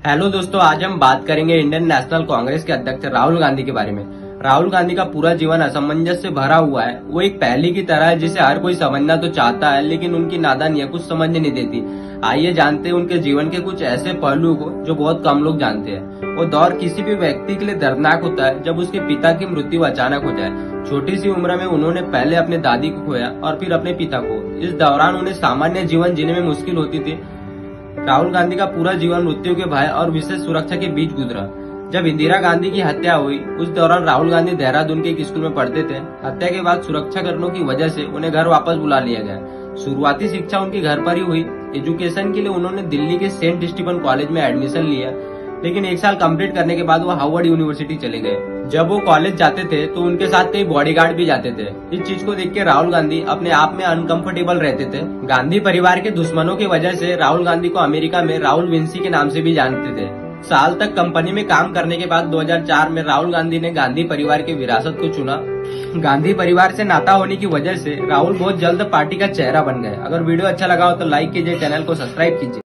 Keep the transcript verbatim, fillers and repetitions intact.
Hello दोस्तों, आज हम बात करेंगे इंडियन नेशनल कांग्रेस के अध्यक्ष राहुल गांधी के बारे में। राहुल गांधी का पूरा जीवन असमंजस से भरा हुआ है। वो एक पहेली की तरह है जिसे हर कोई समझना तो चाहता है, लेकिन उनकी नादानियां कुछ समझ नहीं देती। आइए जानते हैं उनके जीवन के कुछ ऐसे पहलू को जो बहुत कम लोग जानते हैं। वो दौर किसी भी व्यक्ति के लिए दर्दनाक होता है जब उसके पिता की मृत्यु अचानक हो जाए। छोटी सी उम्र में उन्होंने पहले अपने दादी को खोया और फिर अपने पिता को। इस दौरान उन्हें सामान्य जीवन जीने में मुश्किल होती थी। राहुल गांधी का पूरा जीवन मृत्यु के भय और विशेष सुरक्षा के बीच गुजरा। जब इंदिरा गांधी की हत्या हुई, उस दौरान राहुल गांधी देहरादून के एक स्कूल में पढ़ते थे। हत्या के बाद सुरक्षा कारणों की वजह से उन्हें घर वापस बुला लिया गया। शुरुआती शिक्षा उनकी घर पर ही हुई। एजुकेशन के लिए उन्होंने दिल्ली के सेंट स्टीफन कॉलेज में एडमिशन लिया, लेकिन एक साल कंप्लीट करने के बाद वो हार्वर्ड यूनिवर्सिटी चले गए। जब वो कॉलेज जाते थे तो उनके साथ कई बॉडीगार्ड भी जाते थे। इस चीज को देख के राहुल गांधी अपने आप में अनकंफर्टेबल रहते थे। गांधी परिवार के दुश्मनों की वजह से राहुल गांधी को अमेरिका में राहुल विंसी के नाम से भी जानते थे। साल तक कंपनी में काम करने के बाद दो हज़ार चार में राहुल गांधी ने गांधी परिवार की विरासत को चुना। गांधी परिवार से नाता होने की वजह से राहुल बहुत जल्द पार्टी का चेहरा बन गए। अगर वीडियो अच्छा लगा हो तो लाइक कीजिए, चैनल को सब्सक्राइब कीजिए।